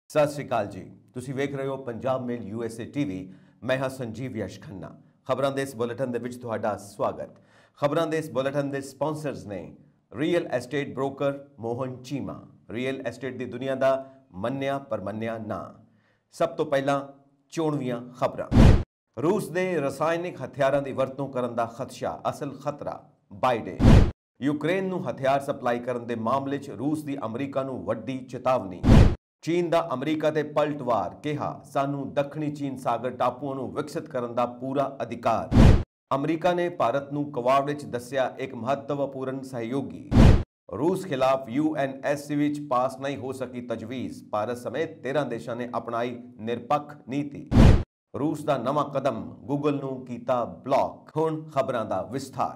सत श्री अकाल जी। ਤੁਸੀਂ ਵੇਖ ਰਹੇ ਹੋ ਪੰਜਾਬ ਮੇਲ USA TV। ਮੈਂ ਹਾਂ ਸੰਜੀਵ ਯਸ਼ ਖੰਨਾ। ਖਬਰਾਂ ਦੇ ਇਸ ਬੁਲੇਟਿਨ ਦੇ ਵਿੱਚ ਤੁਹਾਡਾ ਸਵਾਗਤ। ਖਬਰਾਂ ਦੇ ਇਸ ਬੁਲੇਟਿਨ ਦੇ ਸਪਾਂਸਰਸ ਨੇ real estate broker Mohan Cheema, real estate ਦੀ ਦੁਨੀਆ ਦਾ ਮੰਨਿਆ ਪਰਮੰਨਿਆ ਨਾਂ। ਸਭ ਤੋਂ ਪਹਿਲਾਂ ਚੋਣਵੀਆਂ ਖਬਰਾਂ। ਰੂਸ ਦੇ ਰਸਾਇਣਿਕ ਹਥਿਆਰਾਂ ਦੀ ਵਰਤੋਂ ਕਰਨ ਦਾ ਖਦਸ਼ਾ, ਅਸਲ ਖਤਰਾ ਬਾਈਡਨ। ਯੂਕਰੇਨ ਨੂੰ ਹਥਿਆਰ ਸਪਲਾਈ ਕਰਨ ਦੇ ਮਾਮਲੇ 'ਚ ਰੂਸ ਦੀ ਅਮਰੀਕਾ ਨੂੰ ਵੱਡੀ ਚੇਤਾਵਨੀ। ਚੀਨ ਦਾ ਅਮਰੀਕਾ ਤੇ ਪਲਟਵਾਰ, ਕਿਹਾ ਸਾਨੂੰ ਦੱਖਣੀ ਚੀਨ ਸਾਗਰ ਟਾਪੂਆਂ ਨੂੰ ਵਿਕਸਿਤ ਕਰਨ ਦਾ ਪੂਰਾ ਅਧਿਕਾਰ। ਅਮਰੀਕਾ ਨੇ ਭਾਰਤ ਨੂੰ ਕਵਾੜ ਵਿੱਚ ਦੱਸਿਆ ਇੱਕ ਮਹੱਤਵਪੂਰਨ ਸਹਿਯੋਗੀ। ਰੂਸ ਖਿਲਾਫ UNSC ਵਿੱਚ ਪਾਸ ਨਹੀਂ ਹੋ ਸਕੀ ਤਜਵੀਜ਼, ਭਾਰਤ ਸਮੇਤ 13 ਦੇਸ਼ਾਂ ਨੇ ਅਪਣਾਈ ਨਿਰਪੱਖ ਨੀਤੀ। ਰੂਸ ਦਾ ਨਵਾਂ ਕਦਮ, ਗੂਗਲ ਨੂੰ ਕੀਤਾ ਬਲੌਕ। ਹੁਣ ਖਬਰਾਂ ਦਾ ਵਿਸਥਾਰ।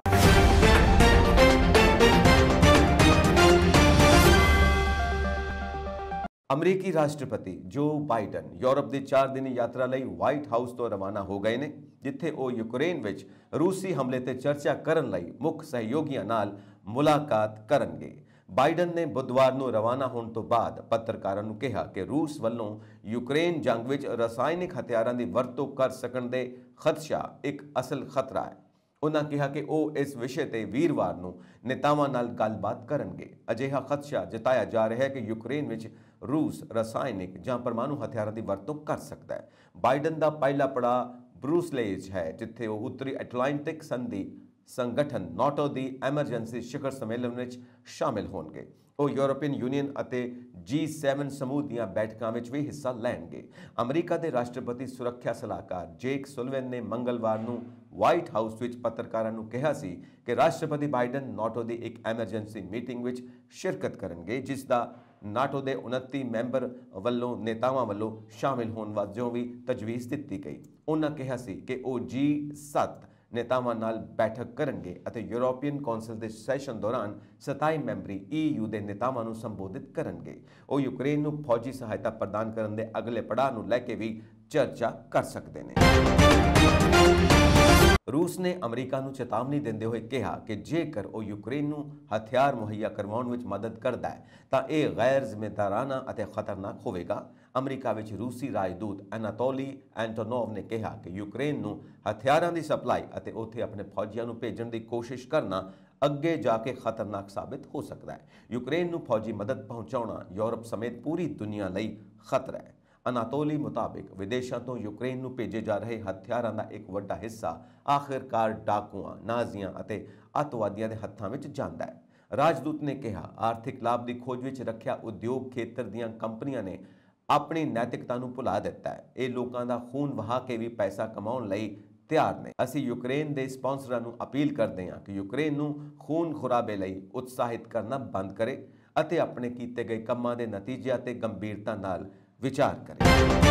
ਅਮਰੀਕੀ ਰਾਸ਼ਟਰਪਤੀ ਜੋ ਬਾਈਡਨ ਯੂਰਪ ਦੀ 4 ਦਿਨੀ ਯਾਤਰਾ ਲਈ ਵਾਈਟ ਹਾਊਸ ਤੋਂ ਰਵਾਨਾ ਹੋ ਗਏ ਨੇ, ਜਿੱਥੇ ਉਹ ਯੂਕਰੇਨ ਵਿੱਚ ਰੂਸੀ ਹਮਲੇ ਤੇ ਚਰਚਾ ਕਰਨ ਲਈ ਮੁੱਖ ਸਹਿਯੋਗੀਆਂ ਨਾਲ ਮੁਲਾਕਾਤ ਕਰਨਗੇ। ਬਾਈਡਨ ਨੇ ਬੁੱਧਵਾਰ ਨੂੰ ਰਵਾਨਾ ਹੋਣ ਤੋਂ ਬਾਅਦ ਪੱਤਰਕਾਰਾਂ ਨੂੰ ਕਿਹਾ ਕਿ ਰੂਸ ਵੱਲੋਂ ਯੂਕਰੇਨ ਜੰਗ ਵਿੱਚ ਰਸਾਇਣਿਕ ਹਥਿਆਰਾਂ ਦੀ ਵਰਤੋਂ ਕਰ ਸਕਣ ਦੇ ਖਦਸ਼ਾ ਇੱਕ ਅਸਲ ਖਤਰਾ ਹੈ। ਉਹਨਾਂ ਕਿਹਾ ਕਿ ਉਹ ਇਸ ਵਿਸ਼ੇ ਤੇ ਵੀਰਵਾਰ ਨੂੰ ਨੇਤਾਵਾਂ ਨਾਲ ਗੱਲਬਾਤ ਕਰਨਗੇ। ਅਜਿਹਾ ਖਦਸ਼ਾ ਜਤਾਇਆ ਜਾ ਰਿਹਾ ਹੈ ਕਿ ਯੂਕਰੇਨ ਵਿੱਚ ਰੂਸ ਰਸਾਇਣਿਕ ਜਾਂ ਪਰਮਾਣੂ ਹਥਿਆਰਾਂ ਦੀ ਵਰਤੋਂ ਕਰ ਸਕਦਾ ਹੈ। ਬਾਈਡਨ ਦਾ ਪਹਿਲਾ ਪੜਾਅ ਬਰੂਸੇਲਜ਼ ਹੈ, ਜਿੱਥੇ ਉਹ ਉੱਤਰੀ ਐਟਲਾਂਟਿਕ ਸੰਧੀ ਸੰਗਠਨ ਨਾਟੋ ਦੀ ਐਮਰਜੈਂਸੀ ਸਿਖਰ ਸੰਮੇਲਨ ਵਿੱਚ ਸ਼ਾਮਿਲ ਹੋਣਗੇ। ਉਹ ਯੂਰਪੀਅਨ ਯੂਨੀਅਨ ਅਤੇ G7 ਸਮੂਹ ਦੀਆਂ ਬੈਠਕਾਂ ਵਿੱਚ ਵੀ ਹਿੱਸਾ ਲੈਣਗੇ। ਅਮਰੀਕਾ ਦੇ ਰਾਸ਼ਟਰਪਤੀ ਸੁਰੱਖਿਆ ਸਲਾਹਕਾਰ ਜੇਕ ਸੁਲਵਨ ਨੇ ਮੰਗਲਵਾਰ ਨੂੰ ਵਾਈਟ ਹਾਊਸ ਵਿੱਚ ਪੱਤਰਕਾਰਾਂ ਨੂੰ ਕਿਹਾ ਸੀ ਕਿ ਰਾਸ਼ਟਰਪਤੀ ਬਾਈਡਨ ਨਾਟੋ ਦੀ ਇੱਕ ਐਮਰਜੈਂਸੀ ਮੀਟਿੰਗ ਵਿੱਚ ਸ਼ਿਰਕਤ ਕਰਨਗੇ, ਜਿਸ ਦਾ ਨਾਟੋ ਦੇ 29 ਮੈਂਬਰ ਵੱਲੋਂ ਨੇਤਾਵਾਂ ਵੱਲੋਂ ਸ਼ਾਮਿਲ ਹੋਣ ਵਜੋਂ ਵੀ ਤਜਵੀਜ਼ ਦਿੱਤੀ ਗਈ। ਉਹਨਾਂ ਕਿਹਾ ਸੀ ਕਿ ਉਹ G7 ਨੇਤਾਵਾਂ ਨਾਲ ਬੈਠਕ ਕਰਨਗੇ ਅਤੇ ਯੂਰੋਪੀਅਨ ਕੌਂਸਲ ਦੇ ਸੈਸ਼ਨ ਦੌਰਾਨ 27 ਮੈਂਬਰੀ EU ਦੇ ਨੇਤਾਵਾਂ ਨੂੰ ਸੰਬੋਧਿਤ ਕਰਨਗੇ। ਉਹ ਯੂਕਰੇਨ ਨੂੰ ਫੌਜੀ ਸਹਾਇਤਾ ਪ੍ਰਦਾਨ ਕਰਨ ਦੇ ਅਗਲੇ ਪੜਾਅ ਨੂੰ ਲੈ ਕੇ ਵੀ ਚਰਚਾ ਕਰ ਸਕਦੇ ਨੇ। ਰੂਸ ਨੇ ਅਮਰੀਕਾ ਨੂੰ ਚੇਤਾਵਨੀ ਦਿੰਦੇ ਹੋਏ ਕਿਹਾ ਕਿ ਜੇਕਰ ਉਹ ਯੂਕਰੇਨ ਨੂੰ ਹਥਿਆਰ ਮੁਹੱਈਆ ਕਰਵਾਉਣ ਵਿੱਚ ਮਦਦ ਕਰਦਾ ਹੈ ਤਾਂ ਇਹ ਗੈਰ ਜ਼ਿੰਮੇਦਾਰਾਨਾ ਅਤੇ ਖਤਰਨਾਕ ਹੋਵੇਗਾ। ਅਮਰੀਕਾ ਵਿੱਚ ਰੂਸੀ ਰਾਜਦੂਤ ਅਨਾਤੋਲੀ ਐਂਟੋਨੋਵ ਨੇ ਕਿਹਾ ਕਿ ਯੂਕਰੇਨ ਨੂੰ ਹਥਿਆਰਾਂ ਦੀ ਸਪਲਾਈ ਅਤੇ ਉੱਥੇ ਆਪਣੇ ਫੌਜੀਆਂ ਨੂੰ ਭੇਜਣ ਦੀ ਕੋਸ਼ਿਸ਼ ਕਰਨਾ ਅੱਗੇ ਜਾ ਕੇ ਖਤਰਨਾਕ ਸਾਬਿਤ ਹੋ ਸਕਦਾ ਹੈ। ਯੂਕਰੇਨ ਨੂੰ ਫੌਜੀ ਮਦਦ ਪਹੁੰਚਾਉਣਾ ਯੂਰਪ ਸਮੇਤ ਪੂਰੀ ਦੁਨੀਆ ਲਈ ਖਤਰਾ ਹੈ। ਅਨਾਤੋਲੀ ਮੁਤਾਬਿਕ ਵਿਦੇਸ਼ਾਂ ਤੋਂ ਯੂਕਰੇਨ ਨੂੰ ਭੇਜੇ ਜਾ ਰਹੇ ਹਥਿਆਰਾਂ ਦਾ ਇੱਕ ਵੱਡਾ ਹਿੱਸਾ ਆਖਿਰਕਾਰ ਡਾਕੂਆਂ, ਨਾਜ਼ੀਆਂ ਅਤੇ ਅੱਤਵਾਦੀਆਂ ਦੇ ਹੱਥਾਂ ਵਿੱਚ ਜਾਂਦਾ ਹੈ। ਰਾਜਦੂਤ ਨੇ ਕਿਹਾ ਆਰਥਿਕ ਲਾਭ ਦੀ ਖੋਜ ਵਿੱਚ ਰੱਖਿਆ ਉਦਯੋਗ ਖੇਤਰ ਦੀਆਂ ਕੰਪਨੀਆਂ ਨੇ ਆਪਣੀ ਨੈਤਿਕਤਾ ਨੂੰ ਭੁਲਾ ਦਿੱਤਾ ਹੈ। ਇਹ ਲੋਕਾਂ ਦਾ ਖੂਨ ਵਹਾ ਕੇ ਵੀ ਪੈਸਾ ਕਮਾਉਣ ਲਈ ਤਿਆਰ ਨੇ। ਅਸੀਂ ਯੂਕਰੇਨ ਦੇ ਸਪਾਂਸਰਾਂ ਨੂੰ ਅਪੀਲ ਕਰਦੇ ਹਾਂ ਕਿ ਯੂਕਰੇਨ ਨੂੰ ਖੂਨ ਖੁਰਾਬੇ ਲਈ ਉਤਸ਼ਾਹਿਤ ਕਰਨਾ ਬੰਦ ਕਰੇ ਅਤੇ ਆਪਣੇ ਕੀਤੇ ਗਏ ਕੰਮਾਂ ਦੇ ਨਤੀਜਿਆਂ ਤੇ ਗੰਭੀਰਤਾ ਨਾਲ ਵਿਚਾਰ ਕਰੇ।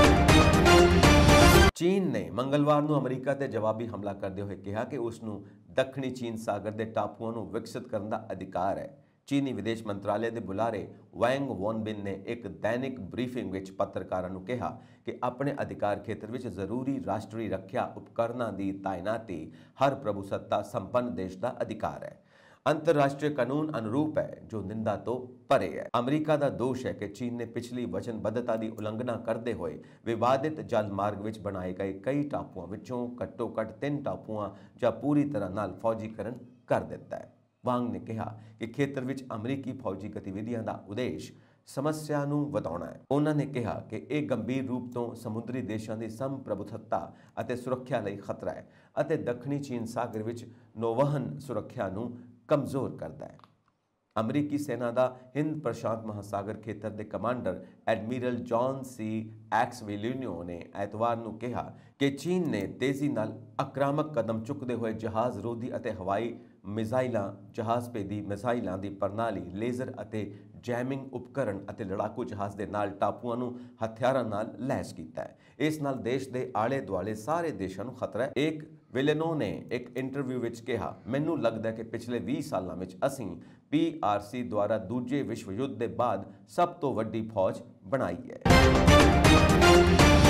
ਚੀਨ ਨੇ ਮੰਗਲਵਾਰ ਨੂੰ ਅਮਰੀਕਾ ਤੇ ਜਵਾਬੀ ਹਮਲਾ ਕਰਦੇ ਹੋਏ ਕਿਹਾ ਕਿ ਉਸ ਨੂੰ ਦੱਖਣੀ ਚੀਨ ਸਾਗਰ ਦੇ ਟਾਪੂਆਂ ਨੂੰ ਵਿਕਸਿਤ ਕਰਨ ਦਾ ਅਧਿਕਾਰ ਹੈ। ਚੀਨੀ ਵਿਦੇਸ਼ ਮੰਤਰਾਲੇ ਦੇ ਬੁਲਾਰੇ ਵੈਂਗ ਵੋਨਬਿਨ ਨੇ ਇੱਕ ਦੈਨਿਕ ਬਰੀਫਿੰਗ ਵਿੱਚ ਪੱਤਰਕਾਰਾਂ ਨੂੰ ਕਿਹਾ ਕਿ ਆਪਣੇ ਅਧਿਕਾਰ ਖੇਤਰ ਵਿੱਚ ਜ਼ਰੂਰੀ ਰਾਸ਼ਟਰੀ ਰੱਖਿਆ ਉਪਕਰਨਾਂ ਦੀ ਤਾਇਨਾਤੀ ਹਰ ਪ੍ਰਭੂਸੱਤਾ ਸੰਪੰਨ ਦੇਸ਼ ਦਾ ਅਧਿਕਾਰ ਹੈ। ਅੰਤਰਰਾਸ਼ਟਰੀ ਕਾਨੂੰਨ ਅਨੁਰੂਪ ਹੈ, ਜੋ ਨਿੰਦਾ ਤੋਂ ਪਰੇ ਹੈ। ਅਮਰੀਕਾ ਦਾ ਦੋਸ਼ ਹੈ ਕਿ ਚੀਨ ਨੇ ਪਿਛਲੀ ਵਚਨਬੱਧਤਾ ਦੀ ਉਲੰਘਣਾ ਕਰਦੇ ਹੋਏ ਵਿਵਾਦਿਤ ਜਲ ਮਾਰਗ ਵਿੱਚ ਬਣਾਏ ਗਏ ਕਈ ਟਾਪੂਆਂ ਵਿੱਚੋਂ ਘੱਟੋ ਘੱਟ 3 ਟਾਪੂਆਂ ਜਾਂ ਪੂਰੀ ਤਰ੍ਹਾਂ ਨਾਲ ਫੌਜੀਕਰਨ ਕਰ ਦਿੱਤਾ ਹੈ। ਵਾਂਗ ਨੇ ਕਿਹਾ ਕਿ ਖੇਤਰ ਵਿੱਚ ਅਮਰੀਕੀ ਫੌਜੀ ਗਤੀਵਿਧੀਆਂ ਦਾ ਉਦੇਸ਼ ਸਮੱਸਿਆ ਨੂੰ ਵਧਾਉਣਾ ਹੈ। ਉਹਨਾਂ ਨੇ ਕਿਹਾ ਕਿ ਇਹ ਗੰਭੀਰ ਰੂਪ ਤੋਂ ਸਮੁੰਦਰੀ ਦੇਸ਼ਾਂ ਦੀ ਸੰਪ੍ਰਭੁਤਾ ਅਤੇ ਸੁਰੱਖਿਆ ਲਈ ਖਤਰਾ ਹੈ ਅਤੇ ਦੱਖਣੀ ਚੀਨ ਸਾਗਰ ਵਿੱਚ ਨੌਵਹਨ ਸੁਰੱਖਿਆ ਨੂੰ ਕਮਜ਼ੋਰ ਕਰਦਾ ਹੈ। ਅਮਰੀਕੀ ਸੈਨਾ ਦਾ ਹਿੰਦ ਪ੍ਰਸ਼ਾਂਤ ਮਹਾਸਾਗਰ ਖੇਤਰ ਦੇ commander admiral John C Aquilino ਨੇ ਐਤਵਾਰ ਨੂੰ ਕਿਹਾ ਕਿ ਚੀਨ ਨੇ ਤੇਜ਼ੀ ਨਾਲ ਆਕ੍ਰਾਮਕ ਕਦਮ ਚੁੱਕਦੇ ਹੋਏ ਜਹਾਜ਼ ਰੋਧੀ ਅਤੇ ਹਵਾਈ ਮਿਜ਼ਾਈਲਾਂ, ਜਹਾਜ਼ ਭੇਦੀ ਮਿਜ਼ਾਈਲਾਂ ਦੀ ਪ੍ਰਣਾਲੀ, ਲੇਜ਼ਰ ਅਤੇ ਜੈਮਿੰਗ ਉਪਕਰਣ ਅਤੇ ਲੜਾਕੂ ਜਹਾਜ਼ ਦੇ ਨਾਲ ਟਾਪੂਆਂ ਨੂੰ ਹਥਿਆਰਾਂ ਨਾਲ ਲੈਸ ਕੀਤਾ ਹੈ। ਇਸ ਨਾਲ ਦੇਸ਼ ਦੇ ਆਲੇ ਦੁਆਲੇ ਸਾਰੇ ਦੇਸ਼ਾਂ ਨੂੰ ਖਤਰਾ ਹੈ। ਇੱਕ ਵਿਲੇਨੋ ਨੇ ਇੱਕ ਇੰਟਰਵਿਊ ਵਿੱਚ ਕਿਹਾ, ਮੈਨੂੰ ਲੱਗਦਾ ਹੈ ਕਿ ਪਿਛਲੇ 20 ਸਾਲਾਂ ਵਿੱਚ ਅਸੀਂ PRC ਦੁਆਰਾ ਦੂਜੇ ਵਿਸ਼ਵ ਯੁੱਧ ਦੇ ਬਾਅਦ ਸਭ ਤੋਂ ਵੱਡੀ ਫੌਜ ਬਣਾਈ ਹੈ।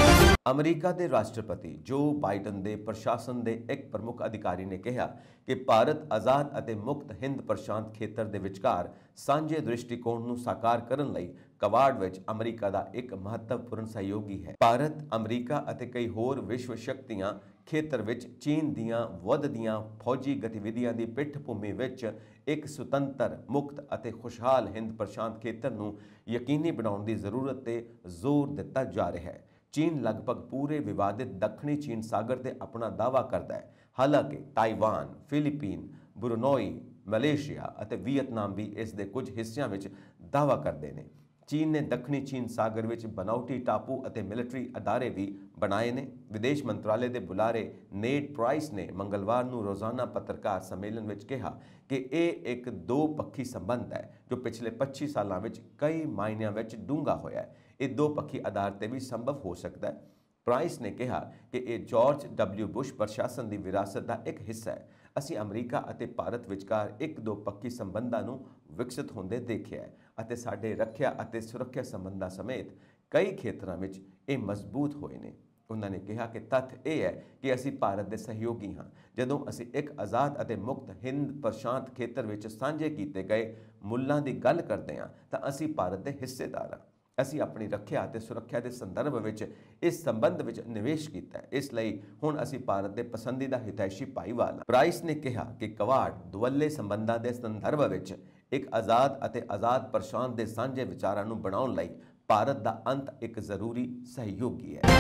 ਅਮਰੀਕਾ ਦੇ ਰਾਸ਼ਟਰਪਤੀ ਜੋ ਬਾਈਡਨ ਦੇ ਪ੍ਰਸ਼ਾਸਨ ਦੇ ਇੱਕ ਪ੍ਰਮੁੱਖ ਅਧਿਕਾਰੀ ਨੇ ਕਿਹਾ ਕਿ ਭਾਰਤ ਆਜ਼ਾਦ ਅਤੇ ਮੁਕਤ ਹਿੰਦ ਪ੍ਰਸ਼ਾਂਤ ਖੇਤਰ ਦੇ ਵਿਚਕਾਰ ਸਾਂਝੇ ਦ੍ਰਿਸ਼ਟੀਕੋਣ ਨੂੰ ਸਾਕਾਰ ਕਰਨ ਲਈ ਕਵਾੜ ਵਿੱਚ ਅਮਰੀਕਾ ਦਾ ਇੱਕ ਮਹੱਤਵਪੂਰਨ ਸਹਿਯੋਗੀ ਹੈ। ਭਾਰਤ, ਅਮਰੀਕਾ ਅਤੇ ਕਈ ਹੋਰ ਵਿਸ਼ਵ ਸ਼ਕਤੀਆਂ ਖੇਤਰ ਵਿੱਚ ਚੀਨ ਦੀਆਂ ਵੱਧਦੀਆਂ ਫੌਜੀ ਗਤੀਵਿਧੀਆਂ ਦੀ ਪਿੱਠਭੂਮੀ ਵਿੱਚ ਇੱਕ ਸੁਤੰਤਰ, ਮੁਕਤ ਅਤੇ ਖੁਸ਼ਹਾਲ ਹਿੰਦ ਪ੍ਰਸ਼ਾਂਤ ਖੇਤਰ ਨੂੰ ਯਕੀਨੀ ਬਣਾਉਣ ਦੀ ਜ਼ਰੂਰਤ ਤੇ ਜ਼ੋਰ ਦਿੱਤਾ ਜਾ ਰਿਹਾ ਹੈ। ਚੀਨ ਲਗਭਗ ਪੂਰੇ ਵਿਵਾਦਿਤ ਦੱਖਣੀ ਚੀਨ ਸਾਗਰ ਤੇ ਆਪਣਾ ਦਾਅਵਾ ਕਰਦਾ ਹੈ, ਹਾਲਾਂਕਿ ਤਾਈਵਾਨ, ਫਿਲੀਪੀਨ, ਬਰੂਨੋਈ, ਮਲੇਸ਼ੀਆ ਅਤੇ ਵੀਅਤਨਾਮ ਵੀ ਇਸ ਦੇ ਕੁਝ ਹਿੱਸਿਆਂ ਵਿੱਚ ਦਾਅਵਾ ਕਰਦੇ ਨੇ। ਚੀਨ ਨੇ ਦੱਖਣੀ ਚੀਨ ਸਾਗਰ ਵਿੱਚ ਬਨਾਉਟੀ ਟਾਪੂ ਅਤੇ ਮਿਲਟਰੀ ਅਦਾਰੇ ਵੀ ਬਣਾਏ ਨੇ। ਵਿਦੇਸ਼ ਮੰਤਰਾਲੇ ਦੇ ਬੁਲਾਰੇ ਨੇਡ ਪ੍ਰਾਈਸ ਨੇ ਮੰਗਲਵਾਰ ਨੂੰ ਰੋਜ਼ਾਨਾ ਪੱਤਰਕਾਰ ਸੰਮੇਲਨ ਵਿੱਚ ਕਿਹਾ ਕਿ ਇਹ ਇੱਕ ਦੋ-ਪੱਖੀ ਸੰਬੰਧ ਹੈ ਜੋ ਪਿਛਲੇ 25 ਸਾਲਾਂ ਵਿੱਚ ਕਈ ਮਾਇਨਿਆਂ ਵਿੱਚ ਡੂੰਘਾ ਹੋਇਆ ਹੈ। ਇਹ ਦੋ-ਪੱਖੀ ਆਧਾਰ ਤੇ ਵੀ ਸੰਭਵ ਹੋ ਸਕਦਾ ਹੈ। ਪ੍ਰਾਈਸ ਨੇ ਕਿਹਾ ਕਿ ਇਹ ਜਾਰਜ ਡਬਲਿਊ ਬੁਸ਼ ਪ੍ਰਸ਼ਾਸਨ ਦੀ ਵਿਰਾਸਤ ਦਾ ਇੱਕ ਹਿੱਸਾ ਹੈ। ਅਸੀਂ ਅਮਰੀਕਾ ਅਤੇ ਭਾਰਤ ਵਿਚਕਾਰ ਇੱਕ ਦੋ-ਪੱਖੀ ਸੰਬੰਧਾਂ ਨੂੰ ਵਿਕਸਿਤ ਹੁੰਦੇ ਦੇਖਿਆ ਹੈ ਅਤੇ ਸਾਡੇ ਰੱਖਿਆ ਅਤੇ ਸੁਰੱਖਿਆ ਸੰਬੰਧਾਂ ਸਮੇਤ ਕਈ ਖੇਤਰਾਂ ਵਿੱਚ ਇਹ ਮਜ਼ਬੂਤ ਹੋਏ ਨੇ। ਉਹਨਾਂ ਨੇ ਕਿਹਾ ਕਿ ਤੱਥ ਇਹ ਹੈ ਕਿ ਅਸੀਂ ਭਾਰਤ ਦੇ ਸਹਿਯੋਗੀ ਹਾਂ। ਜਦੋਂ ਅਸੀਂ ਇੱਕ ਆਜ਼ਾਦ ਅਤੇ ਮੁਕਤ ਹਿੰਦ ਪ੍ਰਸ਼ਾਂਤ ਖੇਤਰ ਵਿੱਚ ਸਾਂਝੇ ਕੀਤੇ ਗਏ ਮੁੱਲਾਂ ਦੀ ਗੱਲ ਕਰਦੇ ਹਾਂ ਤਾਂ ਅਸੀਂ ਭਾਰਤ ਦੇ ਹਿੱਸੇਦਾਰ ਹਾਂ। ਅਸੀਂ ਆਪਣੀ ਰੱਖਿਆ ਅਤੇ ਸੁਰੱਖਿਆ ਦੇ ਸੰਦਰਭ ਵਿੱਚ ਇਸ ਸੰਬੰਧ ਵਿੱਚ ਨਿਵੇਸ਼ ਕੀਤਾ ਹੈ। ਇਸ ਲਈ ਹੁਣ ਅਸੀਂ ਭਾਰਤ ਦੇ ਪਸੰਦੀਦਾ ਹਿਤੈਸ਼ੀ ਭਾਈਵਾਲ ਹਾਂ। ਪ੍ਰਾਈਸ ਨੇ ਕਿਹਾ ਕਿ ਕਵਾੜ ਦੁਵੱਲੇ ਸੰਬੰਧਾਂ ਦੇ ਸੰਦਰਭ ਵਿੱਚ ਇੱਕ ਆਜ਼ਾਦ ਅਤੇ ਆਜ਼ਾਦ ਪ੍ਰਸ਼ਾਂਤ ਦੇ ਸਾਂਝੇ ਵਿਚਾਰਾਂ ਨੂੰ ਬਣਾਉਣ ਲਈ ਭਾਰਤ ਦਾ ਅੰਤ ਇੱਕ ਜ਼ਰੂਰੀ ਸਹਿਯੋਗੀ ਹੈ।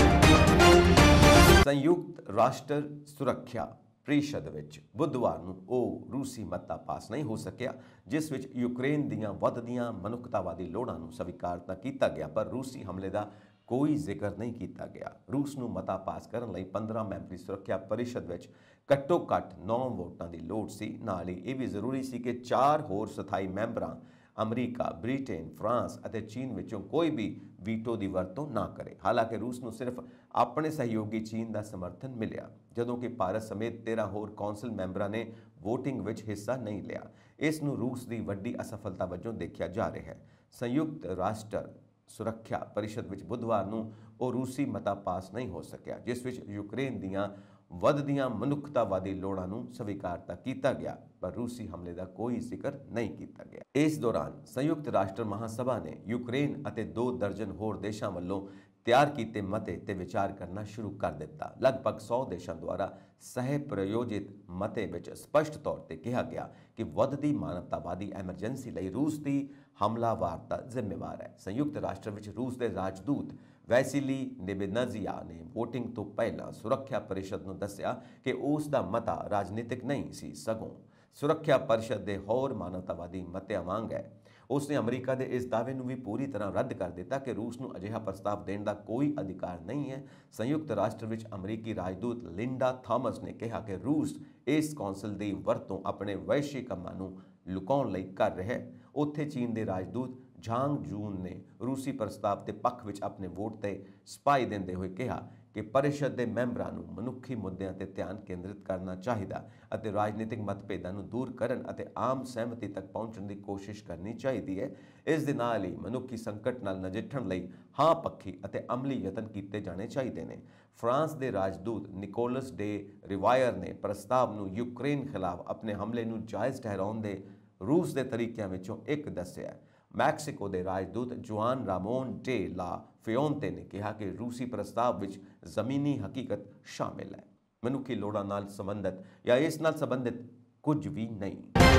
ਸੰਯੁਕਤ ਰਾਸ਼ਟਰ ਸੁਰੱਖਿਆ ਪ੍ਰੀਸ਼ਦ ਵਿੱਚ ਬੁੱਧਵਾਰ ਨੂੰ ਉਹ ਰੂਸੀ ਮਤਾ ਪਾਸ ਨਹੀਂ ਹੋ ਸਕਿਆ ਜਿਸ ਵਿੱਚ ਯੂਕਰੇਨ ਦੀਆਂ ਵੱਧਦੀਆਂ ਮਨੁੱਖਤਾਵਾਦੀ ਲੋੜਾਂ ਨੂੰ ਸਵੀਕਾਰ ਤਾਂ ਕੀਤਾ ਗਿਆ, ਪਰ ਰੂਸੀ ਹਮਲੇ ਦਾ ਕੋਈ ਜ਼ਿਕਰ ਨਹੀਂ ਕੀਤਾ ਗਿਆ। ਰੂਸ ਨੂੰ ਮਤਾ ਪਾਸ ਕਰਨ ਲਈ 15 ਮੈਂਬਰੀ ਸੁਰੱਖਿਆ ਪਰਿਸ਼ਦ ਵਿੱਚ ਘੱਟੋ-ਘੱਟ 9 ਵੋਟਾਂ ਦੀ ਲੋੜ ਸੀ। ਨਾਲ ਹੀ ਇਹ ਵੀ ਜ਼ਰੂਰੀ ਸੀ ਕਿ 4 ਹੋਰ ਸਥਾਈ ਮੈਂਬਰਾਂ ਅਮਰੀਕਾ, ਬ੍ਰਿਟੇਨ, ਫਰਾਂਸ ਅਤੇ ਚੀਨ ਵਿੱਚੋਂ ਕੋਈ ਵੀ ਵੀਟੋ ਦੀ ਵਰਤੋਂ ਨਾ ਕਰੇ। ਹਾਲਾਂਕਿ ਰੂਸ ਨੂੰ ਸਿਰਫ ਆਪਣੇ ਸਹਿਯੋਗੀ ਚੀਨ ਦਾ ਸਮਰਥਨ ਮਿਲਿਆ, ਜਦੋਂ ਕਿ ਭਾਰਤ ਸਮੇਤ 13 ਹੋਰ ਕੌਂਸਲ ਮੈਂਬਰਾਂ ਨੇ VOTING ਵਿੱਚ ਹਿੱਸਾ ਨਹੀਂ ਲਿਆ। ਇਸ ਨੂੰ ਰੂਸ ਦੀ ਵੱਡੀ ਅਸਫਲਤਾ ਵਜੋਂ ਦੇਖਿਆ ਜਾ ਰਿਹਾ ਹੈ। ਸੰਯੁਕਤ ਰਾਸ਼ਟਰ ਸੁਰੱਖਿਆ ਪਰਿਸ਼ਦ ਵਿੱਚ ਬੁੱਧਵਾਰ ਨੂੰ ਉਹ ਰੂਸੀ ਮਤਾ ਪਾਸ ਨਹੀਂ ਹੋ ਸਕਿਆ ਜਿਸ ਵਿੱਚ ਯੂਕਰੇਨ ਦੀਆਂ ਵੱਧਦੀਆਂ ਮਨੁੱਖਤਾਵਾਦੀ ਲੋੜਾਂ ਨੂੰ ਸਵੀਕਾਰ ਤਾਂ ਕੀਤਾ ਗਿਆ, ਪਰ ਰੂਸੀ ਹਮਲੇ ਦਾ ਕੋਈ ਜ਼ਿਕਰ ਨਹੀਂ ਕੀਤਾ ਗਿਆ। ਇਸ ਦੌਰਾਨ ਸੰਯੁਕਤ ਰਾਸ਼ਟਰ ਮਹਾਸਭਾ ਨੇ ਯੂਕਰੇਨ ਅਤੇ 2 ਦਰਜਨ ਹੋਰ ਦੇਸ਼ਾਂ ਵੱਲੋਂ ਤਿਆਰ ਕੀਤੇ ਮਤੇ ਤੇ ਵਿਚਾਰ ਕਰਨਾ ਸ਼ੁਰੂ ਕਰ ਦਿੱਤਾ। ਲਗਭਗ 100 ਦੇਸ਼ਾਂ ਦੁਆਰਾ ਸਹਿ ਪ੍ਰਯੋਜਿਤ ਮਤੇ ਵਿੱਚ ਸਪਸ਼ਟ ਤੌਰ ਤੇ ਕਿਹਾ ਗਿਆ ਕਿ ਵੱਧਦੀ ਮਾਨਵਤਾਵਾਦੀ ਐਮਰਜੈਂਸੀ ਲਈ ਰੂਸ ਦੀ ਹਮਲਾਵਰਤਾ ਜ਼ਿੰਮੇਵਾਰ ਹੈ। ਸੰਯੁਕਤ ਰਾਸ਼ਟਰ ਵਿੱਚ ਰੂਸ ਦੇ ਰਾਜਦੂਤ ਵੈਸਿਲੀ ਨੇਬੇਨਜ਼ੀਆ ਨੇ VOTING ਤੋਂ ਪਹਿਲਾਂ ਸੁਰੱਖਿਆ ਪਰਿਸ਼ਦ ਨੂੰ ਦੱਸਿਆ ਕਿ ਉਸ ਦਾ ਮਤਾ ਰਾਜਨੀਤਿਕ ਨਹੀਂ ਸੀ, ਸਗੋਂ ਸੁਰੱਖਿਆ ਪਰਿਸ਼ਦ ਦੇ ਹੋਰ ਮਾਨਵਤਾਵਾਦੀ ਮਤਿਆਂ ਵਾਂਗ ਹੈ। ਉਸ ਨੇ ਅਮਰੀਕਾ ਦੇ ਇਸ ਦਾਅਵੇ ਨੂੰ ਵੀ ਪੂਰੀ ਤਰ੍ਹਾਂ ਰੱਦ ਕਰ ਦਿੱਤਾ ਕਿ ਰੂਸ ਨੂੰ ਅਜਿਹਾ ਪ੍ਰਸਤਾਵ ਦੇਣ ਦਾ ਕੋਈ ਅਧਿਕਾਰ ਨਹੀਂ ਹੈ। ਸੰਯੁਕਤ ਰਾਸ਼ਟਰ ਵਿੱਚ ਅਮਰੀਕੀ ਰਾਜਦੂਤ ਲਿੰਡਾ ਥਾਮਸ ਨੇ ਕਿਹਾ ਕਿ ਰੂਸ ਇਸ ਕੌਂਸਲ ਦੀ ਵਰਤੋਂ ਆਪਣੇ ਵੈਸ਼ੀ ਕੰਮਾਂ ਨੂੰ ਲੁਕਾਉਣ ਲਈ ਕਰ ਰਿਹਾ ਹੈ। ਉੱਥੇ ਚੀਨ ਦੇ ਰਾਜਦੂਤ ਝਾਂਗ ਜੂਨ ਨੇ ਰੂਸੀ ਪ੍ਰਸਤਾਵ ਦੇ ਪੱਖ ਵਿੱਚ ਆਪਣੇ ਵੋਟ ਤੇ ਸਪਾਈ ਦਿੰਦੇ ਹੋਏ ਕਿਹਾ ਕਿ ਪਰਿਸ਼ਦ ਦੇ ਮੈਂਬਰਾਂ ਨੂੰ ਮਨੁੱਖੀ ਮੁੱਦਿਆਂ ਤੇ ਧਿਆਨ ਕੇਂਦਰਿਤ ਕਰਨਾ ਚਾਹੀਦਾ ਅਤੇ ਰਾਜਨੀਤਿਕ ਮਤਭੇਦਾਂ ਨੂੰ ਦੂਰ ਕਰਨ ਅਤੇ ਆਮ ਸਹਿਮਤੀ ਤੱਕ ਪਹੁੰਚਣ ਦੀ ਕੋਸ਼ਿਸ਼ ਕਰਨੀ ਚਾਹੀਦੀ ਹੈ। ਇਸ ਦੇ ਨਾਲ ਹੀ ਮਨੁੱਖੀ ਸੰਕਟ ਨਾਲ ਨਜਿੱਠਣ ਲਈ ਹਾਂ ਪੱਖੀ ਅਤੇ ਅਮਲੀ ਯਤਨ ਕੀਤੇ ਜਾਣੇ ਚਾਹੀਦੇ ਨੇ। ਫਰਾਂਸ ਦੇ ਰਾਜਦੂਤ ਨਿਕੋਲਸ ਡੇ ਰਿਵਾਇਰ ਨੇ ਪ੍ਰਸਤਾਵ ਨੂੰ ਯੂਕਰੇਨ ਖਿਲਾਫ ਆਪਣੇ ਹਮਲੇ ਨੂੰ ਜਾਇਜ਼ ਠਹਿਰਾਉਣ ਦੇ ਰੂਸ ਦੇ ਤਰੀਕਿਆਂ ਵਿੱਚੋਂ ਇੱਕ ਦੱਸਿਆ। ਮੈਕਸੀਕੋ ਦੇ ਰਾਜਦੂਤ ਜੁਆਨ ਰਾਮੋਨ ਡੇ ਲਾ ਫਿਓਂਤੇ ਨੇ ਕਿਹਾ ਕਿ ਰੂਸੀ ਪ੍ਰਸਤਾਵ ਵਿੱਚ ਜ਼ਮੀਨੀ ਹਕੀਕਤ ਸ਼ਾਮਿਲ ਹੈ, ਮਨੁੱਖੀ ਲੋੜਾਂ ਨਾਲ ਸੰਬੰਧਿਤ ਜਾਂ ਇਸ ਨਾਲ ਸੰਬੰਧਿਤ ਕੁਝ ਵੀ ਨਹੀਂ।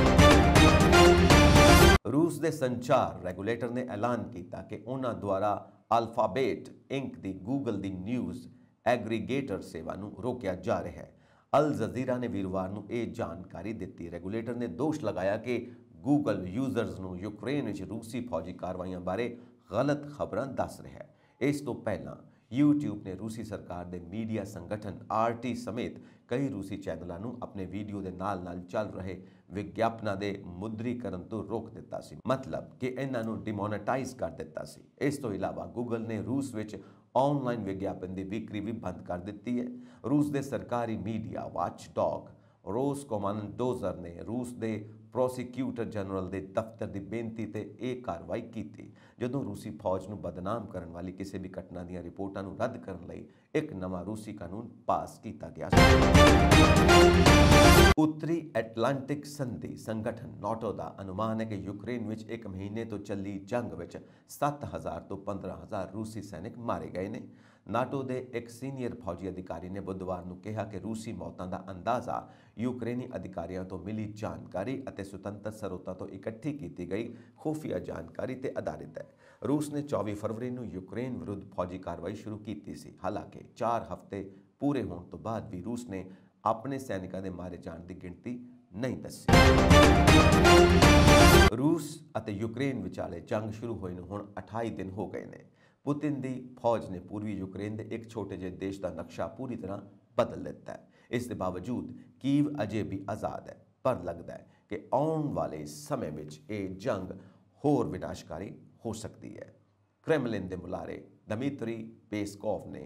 ਰੂਸ ਦੇ ਸੰਚਾਰ ਰੈਗੂਲੇਟਰ ਨੇ ਐਲਾਨ ਕੀਤਾ ਕਿ ਉਹਨਾਂ ਦੁਆਰਾ ਅਲਫਾਬੇਟ ਇੰਕ ਦੀ ਗੂਗਲ ਦੀ ਨਿਊਜ਼ ਐਗਰੀਗੇਟਰ ਸੇਵਾ ਨੂੰ ਰੋਕਿਆ ਜਾ ਰਿਹਾ ਹੈ। ਅਲ ਜਜ਼ੀਰਾ ਨੇ ਵੀਰਵਾਰ ਨੂੰ ਇਹ ਜਾਣਕਾਰੀ ਦਿੱਤੀ। ਰੈਗੂਲੇਟਰ ਨੇ ਦੋਸ਼ ਲਗਾਇਆ ਕਿ ਗੂਗਲ ਯੂਜ਼ਰਸ ਨੂੰ ਯੂਕਰੇਨ ਵਿੱਚ ਰੂਸੀ ਫੌਜੀ ਕਾਰਵਾਈਆਂ ਬਾਰੇ ਗਲਤ ਖਬਰਾਂ ਦੱਸ ਰਿਹਾ ਹੈ। ਇਸ ਤੋਂ ਪਹਿਲਾਂ YouTube ਨੇ ਰੂਸੀ ਸਰਕਾਰ ਦੇ ਮੀਡੀਆ ਸੰਗਠਨ RT ਸਮੇਤ ਕਈ ਰੂਸੀ ਚੈਨਲਾਂ ਨੂੰ ਆਪਣੇ ਵੀਡੀਓ ਦੇ ਨਾਲ-ਨਾਲ ਚੱਲ ਰਹੇ ਵਿਗਿਆਪਨਾਂ ਦੇ ਮੁਦਰੀਕਰਨ ਤੋਂ ਰੋਕ ਦਿੱਤਾ ਸੀ, ਮਤਲਬ ਕਿ ਇਹਨਾਂ ਨੂੰ ਡਿਮੋਨੇਟਾਈਜ਼ ਕਰ ਦਿੱਤਾ ਸੀ। ਇਸ ਤੋਂ ਇਲਾਵਾ ਗੂਗਲ ਨੇ ਰੂਸ ਵਿੱਚ ਆਨਲਾਈਨ ਵਿਗਿਆਪਨ ਦੀ ਵਿਕਰੀ ਵੀ ਬੰਦ ਕਰ ਦਿੱਤੀ ਹੈ। ਰੂਸ ਦੇ ਸਰਕਾਰੀ ਮੀਡੀਆ ਵਾਚਡੌਗ ਰੋਸਕੋਮਾਨਡੋਜ਼ਰ ਨੇ ਰੂਸ ਦੇ ਪ੍ਰੋਸੀਕਿਊਟਰ ਜਨਰਲ ਦੇ ਦਫ਼ਤਰ ਦੀ ਬੇਨਤੀ ਤੇ ਇਹ ਕਾਰਵਾਈ ਕੀਤੀ, ਜਦੋਂ ਰੂਸੀ ਫੌਜ ਨੂੰ ਬਦਨਾਮ ਕਰਨ ਵਾਲੀ ਕਿਸੇ ਵੀ ਘਟਨਾ ਦੀਆਂ ਰਿਪੋਰਟਾਂ ਨੂੰ ਰੱਦ ਕਰਨ ਲਈ ਇੱਕ ਨਵਾਂ ਰੂਸੀ ਕਾਨੂੰਨ ਪਾਸ ਕੀਤਾ ਗਿਆ ਸੀ। ਉੱਤਰੀ ਐਟਲਾਂਟਿਕ ਸੰਧੀ ਸੰਗਠਨ ਨਾਟੋ ਦਾ ਅਨੁਮਾਨ ਹੈ ਕਿ ਯੂਕਰੇਨ ਵਿੱਚ ਇੱਕ ਮਹੀਨੇ ਤੋਂ ਚੱਲੀ ਜੰਗ ਵਿੱਚ 7,000 ਤੋਂ 15,000 ਰੂਸੀ ਸੈਨਿਕ ਮਾਰੇ ਗਏ ਨੇ। ਨਾਟੋ ਦੇ ਇੱਕ ਸੀਨੀਅਰ ਫੌਜੀ ਅਧਿਕਾਰੀ ਨੇ ਬੁੱਧਵਾਰ ਨੂੰ ਕਿਹਾ ਕਿ ਰੂਸੀ ਮੌਤਾਂ ਦਾ ਅੰਦਾਜ਼ਾ ਯੂਕਰੇਨੀ ਅਧਿਕਾਰੀਆਂ ਤੋਂ ਮਿਲੀ ਜਾਣਕਾਰੀ ਅਤੇ ਸੁਤੰਤਰ ਸਰੋਤਾਂ ਤੋਂ ਇਕੱਠੀ ਕੀਤੀ ਗਈ ਖੁਫੀਆ ਜਾਣਕਾਰੀ ਤੇ ਆਧਾਰਿਤ ਹੈ। ਰੂਸ ਨੇ 24 ਫਰਵਰੀ ਨੂੰ ਯੂਕਰੇਨ ਵਿਰੁੱਧ ਫੌਜੀ ਕਾਰਵਾਈ ਸ਼ੁਰੂ ਕੀਤੀ ਸੀ। ਹਾਲਾਂਕਿ 4 ਹਫ਼ਤੇ ਪੂਰੇ ਹੋਣ ਤੋਂ ਬਾਅਦ ਵੀ ਰੂਸ ਨੇ ਆਪਣੇ ਸੈਨਿਕਾਂ ਦੇ ਮਾਰੇ ਜਾਣ ਦੀ ਗਿਣਤੀ ਨਹੀਂ ਦੱਸੀ। ਰੂਸ ਅਤੇ ਯੂਕਰੇਨ ਵਿਚਾਲੇ ਜੰਗ ਸ਼ੁਰੂ ਹੋਏ ਨੂੰ ਹੁਣ 28 ਦਿਨ ਹੋ ਗਏ ਨੇ। ਪੁਤਿਨ ਦੀ ਫੌਜ ਨੇ ਪੂਰਬੀ ਯੂਕਰੇਨ ਦੇ ਇੱਕ ਛੋਟੇ ਜਿਹੇ ਦੇਸ਼ ਦਾ ਨਕਸ਼ਾ ਪੂਰੀ ਤਰ੍ਹਾਂ ਬਦਲ ਦਿੱਤਾ ਹੈ। ਇਸ ਦੇ ਬਾਵਜੂਦ ਕੀਵ ਅਜੇ ਵੀ ਆਜ਼ਾਦ ਹੈ, ਪਰ ਲੱਗਦਾ ਹੈ ਕਿ ਆਉਣ ਵਾਲੇ ਸਮੇਂ ਵਿੱਚ ਇਹ ਜੰਗ ਹੋਰ ਵਿਨਾਸ਼ਕਾਰੀ ਹੋ ਸਕਦੀ ਹੈ। ਕ੍ਰੈਮਲਿਨ ਦੇ ਬੁਲਾਰੇ ਦਮਿਤਰੀ ਪੇਸਕੋਵ ਨੇ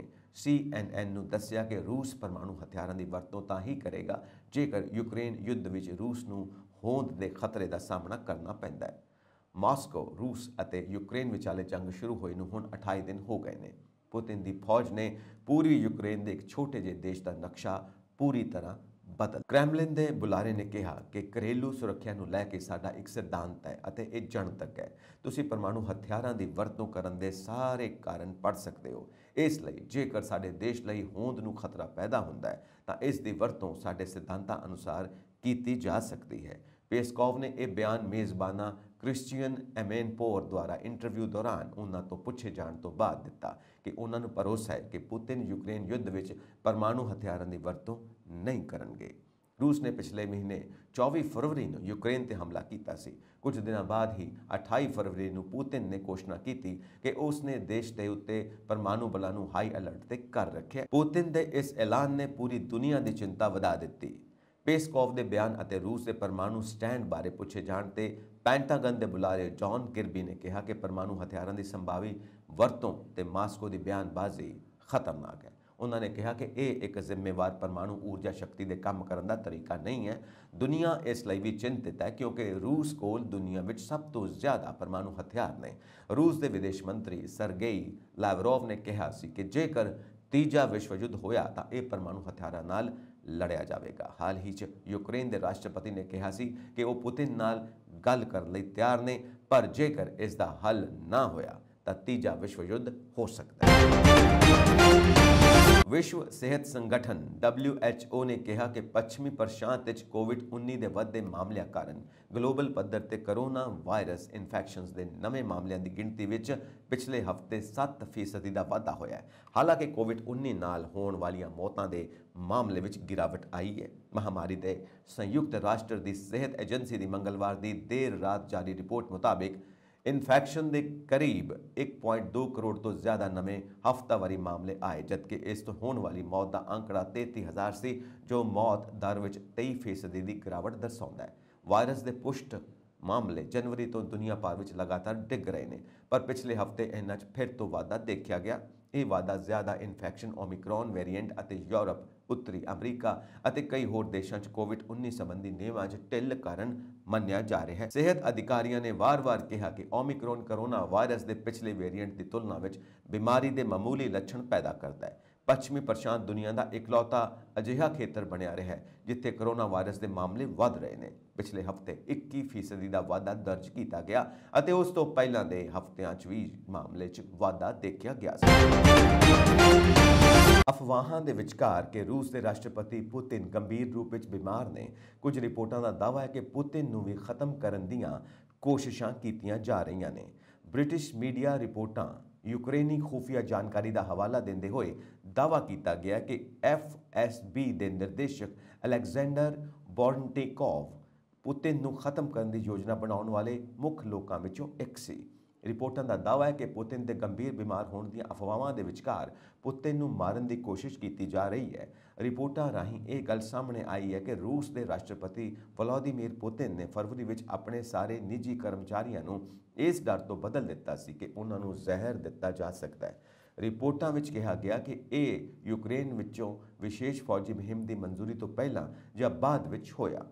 CNN ਨੂੰ ਦੱਸਿਆ ਕਿ ਰੂਸ ਪਰਮਾਣੂ ਹਥਿਆਰਾਂ ਦੀ ਵਰਤੋਂ ਤਾਂ ਹੀ ਕਰੇਗਾ ਜੇਕਰ ਯੂਕਰੇਨ ਯੁੱਧ ਵਿੱਚ ਰੂਸ ਨੂੰ ਹੋਂਦ ਦੇ ਖਤਰੇ ਦਾ ਸਾਹਮਣਾ ਕਰਨਾ ਪੈਂਦਾ ਹੈ। ਮਾਸਕੋ, ਰੂਸ ਅਤੇ ਯੂਕਰੇਨ ਵਿਚਾਲੇ ਜੰਗ ਸ਼ੁਰੂ ਹੋਏ ਨੂੰ ਹੁਣ 28 ਦਿਨ ਹੋ ਗਏ ਨੇ। ਪੁਤਿਨ ਦੀ ਫੌਜ ਨੇ ਪੂਰਬੀ ਯੂਕਰੇਨ ਦੇ ਇੱਕ ਛੋਟੇ ਜਿਹੇ ਦੇਸ਼ ਦਾ ਨਕਸ਼ਾ ਪੂਰੀ ਤਰ੍ਹਾਂ ਬਦਲ। ਕ੍ਰੈਮਲਿਨ ਦੇ ਬੁਲਾਰੇ ਨੇ ਕਿਹਾ ਕਿ ਘਰੇਲੂ ਸੁਰੱਖਿਆ ਨੂੰ ਲੈ ਕੇ ਸਾਡਾ ਇੱਕ ਸਿਧਾਂਤ ਹੈ ਅਤੇ ਇਹ ਜਨਤਕ ਹੈ। ਤੁਸੀਂ ਪਰਮਾਣੂ ਹਥਿਆਰਾਂ ਦੀ ਵਰਤੋਂ ਕਰਨ ਦੇ ਸਾਰੇ ਕਾਰਨ ਪੜ੍ਹ ਸਕਦੇ ਹੋ। ਇਸ ਲਈ ਜੇਕਰ ਸਾਡੇ ਦੇਸ਼ ਲਈ ਹੋਂਦ ਨੂੰ ਖਤਰਾ ਪੈਦਾ ਹੁੰਦਾ ਹੈ ਤਾਂ ਇਸ ਦੀ ਵਰਤੋਂ ਸਾਡੇ ਸਿਧਾਂਤਾਂ ਅਨੁਸਾਰ ਕੀਤੀ ਜਾ ਸਕਦੀ ਹੈ। ਪੇਸਕੋਵ ਨੇ ਇਹ ਬਿਆਨ ਮੇਜ਼ਬਾਨਾ ਕ੍ਰਿਸਚੀਅਨ ਐਮੇਨਪੋਰ ਦੁਆਰਾ ਇੰਟਰਵਿਊ ਦੌਰਾਨ ਉਹਨਾਂ ਤੋਂ ਪੁੱਛੇ ਜਾਣ ਤੋਂ ਬਾਅਦ ਦਿੱਤਾ ਕਿ ਉਹਨਾਂ ਨੂੰ ਭਰੋਸਾ ਹੈ ਕਿ ਪੁਤਿਨ ਯੂਕਰੇਨ ਯੁੱਧ ਵਿੱਚ ਪਰਮਾਣੂ ਹਥਿਆਰਾਂ ਦੀ ਵਰਤੋਂ ਨਹੀਂ ਕਰਨਗੇ। ਰੂਸ ਨੇ ਪਿਛਲੇ ਮਹੀਨੇ 24 ਫਰਵਰੀ ਨੂੰ ਯੂਕਰੇਨ ਤੇ ਹਮਲਾ ਕੀਤਾ ਸੀ। ਕੁਝ ਦਿਨਾਂ ਬਾਅਦ ਹੀ 28 ਫਰਵਰੀ ਨੂੰ ਪੁਤਿਨ ਨੇ ਘੋਸ਼ਣਾ ਕੀਤੀ ਕਿ ਉਸ ਨੇ ਦੇਸ਼ ਦੇ ਉੱਤੇ ਪਰਮਾਣੂ ਬਲਾਂ ਨੂੰ ਹਾਈ ਅਲਰਟ ਤੇ ਕਰ ਰੱਖਿਆ। ਪੁਤਿਨ ਦੇ ਇਸ ਐਲਾਨ ਨੇ ਪੂਰੀ ਦੁਨੀਆ ਦੀ ਚਿੰਤਾ ਵਧਾ ਦਿੱਤੀ। ਪੇਸਕੋਵ ਦੇ ਬਿਆਨ ਅਤੇ ਰੂਸ ਦੇ ਪਰਮਾਣੂ ਸਟੈਂਡ ਬਾਰੇ ਪੁੱਛੇ ਜਾਣ ਤੇ ਪੈਂਟਾਗਨ ਦੇ ਬੁਲਾਰੇ ਜੌਨ ਕਿਰਬੀ ਨੇ ਕਿਹਾ ਕਿ ਪਰਮਾਣੂ ਹਥਿਆਰਾਂ ਦੀ ਸੰਭਾਵੀ ਵਰਤੋਂ ਤੇ ਮਾਸਕੋ ਦੀ ਬਿਆਨਬਾਜ਼ੀ ਖਤਰਨਾਕ ਹੈ। ਉਹਨਾਂ ਨੇ ਕਿਹਾ ਕਿ ਇਹ ਇੱਕ ਜ਼ਿੰਮੇਵਾਰ ਪਰਮਾਣੂ ਊਰਜਾ ਸ਼ਕਤੀ ਦੇ ਕੰਮ ਕਰਨ ਦਾ ਤਰੀਕਾ ਨਹੀਂ ਹੈ। ਦੁਨੀਆ ਇਸ ਲਈ ਵੀ ਚਿੰਤਿਤ ਹੈ ਕਿਉਂਕਿ ਰੂਸ ਕੋਲ ਦੁਨੀਆ ਵਿੱਚ ਸਭ ਤੋਂ ਜ਼ਿਆਦਾ ਪਰਮਾਣੂ ਹਥਿਆਰ ਨੇ। ਰੂਸ ਦੇ ਵਿਦੇਸ਼ ਮੰਤਰੀ ਸਰਗੇਈ ਲਾਵਰੋਵ ਨੇ ਕਿਹਾ ਸੀ ਕਿ ਜੇਕਰ ਤੀਜਾ ਵਿਸ਼ਵ ਯੁੱਧ ਹੋਇਆ ਤਾਂ ਇਹ ਪਰਮਾਣੂ ਹਥਿਆਰਾਂ ਨਾਲ ਲੜਿਆ ਜਾਵੇਗਾ। ਹਾਲ ਹੀ 'ਚ ਯੂਕਰੇਨ ਦੇ ਰਾਸ਼ਟਰਪਤੀ ਨੇ ਕਿਹਾ ਸੀ ਕਿ ਉਹ ਪੁਤਿਨ ਨਾਲ ਗੱਲ ਕਰਨ ਲਈ ਤਿਆਰ ਨੇ, ਪਰ ਜੇਕਰ ਇਸ ਦਾ ਹੱਲ ਨਾ ਹੋਇਆ ਤਾਂ ਤੀਜਾ ਵਿਸ਼ਵ ਯੁੱਧ ਹੋ ਸਕਦਾ ਹੈ। ਵਿਸ਼ਵ ਸਿਹਤ ਸੰਗਠਨ WHO ਨੇ ਕਿਹਾ ਕਿ ਪੱਛਮੀ ਪ੍ਰਸ਼ਾਂਤ ਵਿੱਚ ਕੋਵਿਡ-19 ਦੇ ਵੱਧਦੇ ਮਾਮਲਿਆਂ ਕਾਰਨ ਗਲੋਬਲ ਪੱਧਰ ਤੇ ਕਰੋਨਾ ਵਾਇਰਸ ਇਨਫੈਕਸ਼ਨਸ ਦੇ ਨਵੇਂ ਮਾਮਲਿਆਂ ਦੀ ਗਿਣਤੀ ਵਿੱਚ ਪਿਛਲੇ ਹਫ਼ਤੇ 7% ਦਾ ਵਾਧਾ ਹੋਇਆ ਹੈ। ਹਾਲਾਂਕਿ ਕੋਵਿਡ-19 ਨਾਲ ਹੋਣ ਵਾਲੀਆਂ ਮੌਤਾਂ ਦੇ ਮਾਮਲੇ ਵਿੱਚ ਗਿਰਾਵਟ ਆਈ ਹੈ। ਮਹਾਮਾਰੀ ਦੇ ਸੰਯੁਕਤ ਰਾਸ਼ਟਰ ਦੀ ਸਿਹਤ ਏਜੰਸੀ ਦੀ ਮੰਗਲਵਾਰ ਦੀ ਦੇਰ ਰਾਤ ਜਾਰੀ ਰਿਪੋਰਟ ਮੁਤਾਬਿਕ ਇਨਫੈਕਸ਼ਨ ਦੇ ਕਰੀਬ 1.2 ਕਰੋੜ ਤੋਂ ਜ਼ਿਆਦਾ ਨਵੇਂ ਹਫ਼ਤਾਵਾਰੀ ਮਾਮਲੇ ਆਏ, ਜਦਕਿ ਇਸ ਤੋਂ ਹੋਣ ਵਾਲੀ ਮੌਤ ਦਾ ਅੰਕੜਾ 33,000 ਸੀ, ਜੋ ਮੌਤ ਦਰ ਵਿੱਚ 23% ਦੀ ਗਿਰਾਵਟ ਦਰਸਾਉਂਦਾ ਹੈ। ਵਾਇਰਸ ਦੇ ਪੁਸ਼ਟ ਮਾਮਲੇ ਜਨਵਰੀ ਤੋਂ ਦੁਨੀਆ ਭਰ ਵਿੱਚ ਲਗਾਤਾਰ ਡਿੱਗ ਰਹੇ ਨੇ, ਪਰ ਪਿਛਲੇ ਹਫ਼ਤੇ ਇਹਨਾਂ 'ਚ ਫਿਰ ਤੋਂ ਵਾਧਾ ਦੇਖਿਆ ਗਿਆ। ਇਹ ਵਾਧਾ ਜ਼ਿਆਦਾ ਇਨਫੈਕਸ਼ਨ ਓਮਿਕਰੋਨ ਵੇਰੀਐਂਟ ਅਤੇ ਯੂਰਪ, ਉੱਤਰੀ ਅਮਰੀਕਾ ਅਤੇ ਕਈ ਹੋਰ ਦੇਸ਼ਾਂ 'ਚ ਕੋਵਿਡ-19 ਸੰਬੰਧੀ ਨਿਯਮਾਂ 'ਚ ਢਿੱਲ ਕਾਰਨ ਮੰਨਿਆ ਜਾ ਰਿਹਾ ਹੈ। ਸਿਹਤ ਅਧਿਕਾਰੀਆਂ ਨੇ ਵਾਰ-ਵਾਰ ਕਿਹਾ ਕਿ ਓਮਿਕਰੋਨ ਕਰੋਨਾ ਵਾਇਰਸ ਦੇ ਪਿਛਲੇ ਵੇਰੀਐਂਟ ਦੀ ਤੁਲਨਾ ਵਿੱਚ ਬਿਮਾਰੀ ਦੇ ਮਾਮੂਲੀ ਲੱਛਣ ਪੈਦਾ ਕਰਦਾ ਹੈ। ਪੱਛਮੀ ਪ੍ਰਸ਼ਾਂਤ ਦੁਨੀਆ ਦਾ ਇਕਲੌਤਾ ਅਜਿਹਾ ਖੇਤਰ ਬਣਿਆ ਰਿਹਾ ਹੈ ਜਿੱਥੇ ਕਰੋਨਾ ਵਾਇਰਸ ਦੇ ਮਾਮਲੇ ਵੱਧ ਰਹੇ ਨੇ। ਪਿਛਲੇ ਹਫ਼ਤੇ 21% ਦਾ ਵਾਧਾ ਦਰਜ ਕੀਤਾ ਗਿਆ ਅਤੇ ਉਸ ਤੋਂ ਪਹਿਲਾਂ ਦੇ ਹਫ਼ਤਿਆਂ 'ਚ ਵੀ ਮਾਮਲੇ 'ਚ ਵਾਧਾ ਦੇਖਿਆ ਗਿਆ ਸੀ। ਅਫਵਾਹਾਂ ਦੇ ਵਿਚਕਾਰ ਕਿ ਰੂਸ ਦੇ ਰਾਸ਼ਟਰਪਤੀ ਪੁਤਿਨ ਗੰਭੀਰ ਰੂਪ ਵਿੱਚ ਬਿਮਾਰ ਨੇ, ਕੁਝ ਰਿਪੋਰਟਾਂ ਦਾ ਦਾਅਵਾ ਹੈ ਕਿ ਪੁਤਿਨ ਨੂੰ ਵੀ ਖਤਮ ਕਰਨ ਦੀਆਂ ਕੋਸ਼ਿਸ਼ਾਂ ਕੀਤੀਆਂ ਜਾ ਰਹੀਆਂ ਨੇ। ਬ੍ਰਿਟਿਸ਼ ਮੀਡੀਆ ਰਿਪੋਰਟਾਂ ਯੂਕਰੇਨੀ ਖੁਫੀਆ ਜਾਣਕਾਰੀ ਦਾ ਹਵਾਲਾ ਦਿੰਦੇ ਹੋਏ ਦਾਅਵਾ ਕੀਤਾ ਗਿਆ ਕਿ FSB ਦੇ ਨਿਰਦੇਸ਼ਕ ਅਲੈਗਜ਼ੈਂਡਰ ਬੋਰਨਟੇਕੋਵ ਪੁਤਿਨ ਨੂੰ ਖਤਮ ਕਰਨ ਦੀ ਯੋਜਨਾ ਬਣਾਉਣ ਵਾਲੇ ਮੁੱਖ ਲੋਕਾਂ ਵਿੱਚੋਂ ਇੱਕ ਸੀ। ਰਿਪੋਰਟਾਂ ਦਾ ਦਾਅਵਾ ਹੈ ਕਿ ਪੁਤਿਨ ਦੇ ਗੰਭੀਰ ਬਿਮਾਰ ਹੋਣ ਦੀਆਂ ਅਫਵਾਹਾਂ ਦੇ ਵਿਚਕਾਰ ਪੁਤਿਨ ਨੂੰ ਮਾਰਨ ਦੀ ਕੋਸ਼ਿਸ਼ ਕੀਤੀ ਜਾ ਰਹੀ ਹੈ। ਰਿਪੋਰਟਾਂ ਰਾਹੀਂ ਇਹ ਗੱਲ ਸਾਹਮਣੇ ਆਈ ਹੈ ਕਿ ਰੂਸ ਦੇ ਰਾਸ਼ਟਰਪਤੀ ਵਲਾਦੀਮੀਰ ਪੁਤਿਨ ਨੇ ਫਰਵਰੀ ਵਿੱਚ ਆਪਣੇ ਸਾਰੇ ਨਿੱਜੀ ਕਰਮਚਾਰੀਆਂ ਨੂੰ ਇਸ ਡਰ ਤੋਂ ਬਦਲ ਦਿੱਤਾ ਸੀ ਕਿ ਉਹਨਾਂ ਨੂੰ ਜ਼ਹਿਰ ਦਿੱਤਾ ਜਾ ਸਕਦਾ ਹੈ। ਰਿਪੋਰਟਾਂ ਵਿੱਚ ਕਿਹਾ ਗਿਆ ਕਿ ਇਹ ਯੂਕਰੇਨ ਵਿੱਚੋਂ ਵਿਸ਼ੇਸ਼ ਫੌਜੀ ਮੁਹਿੰਮ ਦੀ ਮਨਜ਼ੂਰੀ ਤੋਂ ਪਹਿਲਾਂ ਜਾਂ ਬਾਅਦ ਵਿੱਚ ਹੋਇਆ।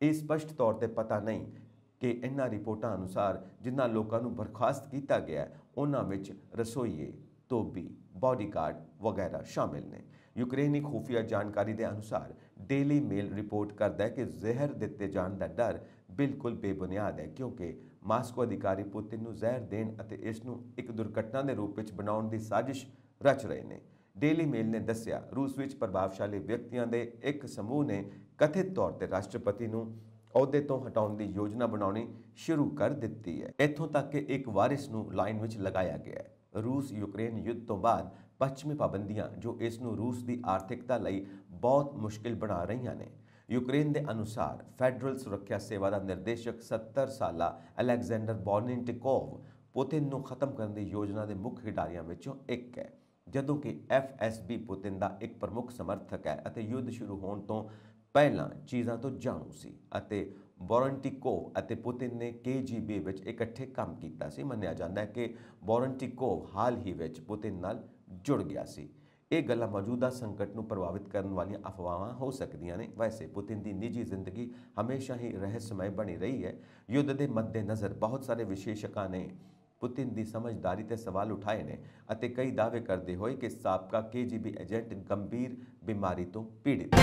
ਇਹ ਸਪਸ਼ਟ ਤੌਰ ਤੇ ਪਤਾ ਨਹੀਂ ਕਿ ਇਨ੍ਹਾਂ ਰਿਪੋਰਟਾਂ ਅਨੁਸਾਰ ਜਿਨ੍ਹਾਂ ਲੋਕਾਂ ਨੂੰ ਬਰਖਾਸਤ ਕੀਤਾ ਗਿਆ ਉਹਨਾਂ ਵਿੱਚ ਰਸੋਈਏ, ਧੋਬੀ, ਬਾਡੀਗਾਰਡ ਵਗੈਰਾ ਸ਼ਾਮਿਲ ਨੇ। ਯੂਕਰੇਨੀ ਖੁਫੀਆ ਜਾਣਕਾਰੀ ਦੇ ਅਨੁਸਾਰ ਡੇਲੀ ਮੇਲ ਰਿਪੋਰਟ ਕਰਦਾ ਹੈ ਕਿ ਜ਼ਹਿਰ ਦਿੱਤੇ ਜਾਣ ਦਾ ਡਰ ਬਿਲਕੁਲ ਬੇਬੁਨਿਆਦ ਹੈ, ਕਿਉਂਕਿ ਮਾਸਕੋ ਅਧਿਕਾਰੀ ਪੁਤਿਨ ਨੂੰ ਜ਼ਹਿਰ ਦੇਣ ਅਤੇ ਇਸ ਨੂੰ ਇੱਕ ਦੁਰਘਟਨਾ ਦੇ ਰੂਪ ਵਿੱਚ ਬਣਾਉਣ ਦੀ ਸਾਜ਼ਿਸ਼ ਰਚ ਰਹੇ ਨੇ। ਡੇਲੀ ਮੇਲ ਨੇ ਦੱਸਿਆ, ਰੂਸ ਵਿੱਚ ਪ੍ਰਭਾਵਸ਼ਾਲੀ ਵਿਅਕਤੀਆਂ ਦੇ ਇੱਕ ਸਮੂਹ ਨੇ ਕਥਿਤ ਤੌਰ ਤੇ ਰਾਸ਼ਟਰਪਤੀ ਨੂੰ ਅਹੁਦੇ ਤੋਂ ਹਟਾਉਣ ਦੀ ਯੋਜਨਾ ਬਣਾਉਣੀ ਸ਼ੁਰੂ ਕਰ ਦਿੱਤੀ ਹੈ। ਇੱਥੋਂ ਤੱਕ ਕਿ ਇੱਕ ਵਾਰਿਸ ਨੂੰ ਲਾਈਨ ਵਿੱਚ ਲਗਾਇਆ ਗਿਆ ਹੈ। ਰੂਸ ਯੂਕਰੇਨ ਯੁੱਧ ਤੋਂ ਬਾਅਦ ਪੱਛਮੀ ਪਾਬੰਦੀਆਂ ਜੋ ਇਸ ਨੂੰ ਰੂਸ ਦੀ ਆਰਥਿਕਤਾ ਲਈ ਬਹੁਤ ਮੁਸ਼ਕਿਲ ਬਣਾ ਰਹੀਆਂ ਨੇ। ਯੂਕਰੇਨ ਦੇ ਅਨੁਸਾਰ ਫੈਡਰਲ ਸੁਰੱਖਿਆ ਸੇਵਾ ਦਾ ਨਿਰਦੇਸ਼ਕ 70 ਸਾਲਾ ਅਲੈਗਜ਼ੈਂਡਰ ਬੋਰਨਿਟਿਕੋਵ ਪੁਤਿਨ ਨੂੰ ਖਤਮ ਕਰਨ ਦੀ ਯੋਜਨਾ ਦੇ ਮੁੱਖ ਖਿਡਾਰੀਆਂ ਵਿੱਚੋਂ ਇੱਕ ਹੈ, ਜਦੋਂ ਕਿ FSB ਪੁਤਿਨ ਦਾ ਇੱਕ ਪ੍ਰਮੁੱਖ ਸਮਰਥਕ ਹੈ ਅਤੇ ਯੁੱਧ ਸ਼ੁਰੂ ਹੋਣ ਤੋਂ ਪਹਿਲਾਂ ਚੀਜ਼ਾਂ ਤੋਂ ਜਾਣੂ ਸੀ ਅਤੇ ਬੋਰਨਟਿਕੋਵ ਅਤੇ ਪੁਤਿਨ ਨੇ KGB ਵਿੱਚ ਇਕੱਠੇ ਕੰਮ ਕੀਤਾ ਸੀ। ਮੰਨਿਆ ਜਾਂਦਾ ਹੈ ਕਿ ਬੋਰਨਟਿਕੋਵ ਹਾਲ ਹੀ ਵਿੱਚ ਪੁਤਿਨ ਨਾਲ ਜੁੜ ਗਿਆ ਸੀ। ਇਹ ਗੱਲਾਂ ਮੌਜੂਦਾ ਸੰਕਟ ਨੂੰ ਪ੍ਰਭਾਵਿਤ ਕਰਨ ਵਾਲੀਆਂ ਅਫਵਾਹਾਂ ਹੋ ਸਕਦੀਆਂ ਨੇ। ਵੈਸੇ ਪੁਤਿਨ ਦੀ ਨਿੱਜੀ ਜ਼ਿੰਦਗੀ ਹਮੇਸ਼ਾ ਹੀ ਰਹੱਸਮਈ ਬਣੀ ਰਹੀ ਹੈ। ਯੁੱਧ ਦੇ ਮੱਦੇਨਜ਼ਰ ਬਹੁਤ ਸਾਰੇ ਵਿਸ਼ੇਸ਼ਕਾਂ ਨੇ ਪੁਤਿਨ ਦੀ ਸਮਝਦਾਰੀ ਤੇ ਸਵਾਲ ਉਠਾਏ ਨੇ ਅਤੇ ਕਈ ਦਾਅਵੇ ਕਰਦੇ ਹੋਏ ਕਿ ਸਾਬਕਾ KGB ਏਜੰਟ ਗੰਭੀਰ ਬਿਮਾਰੀ ਤੋਂ ਪੀੜਿਤ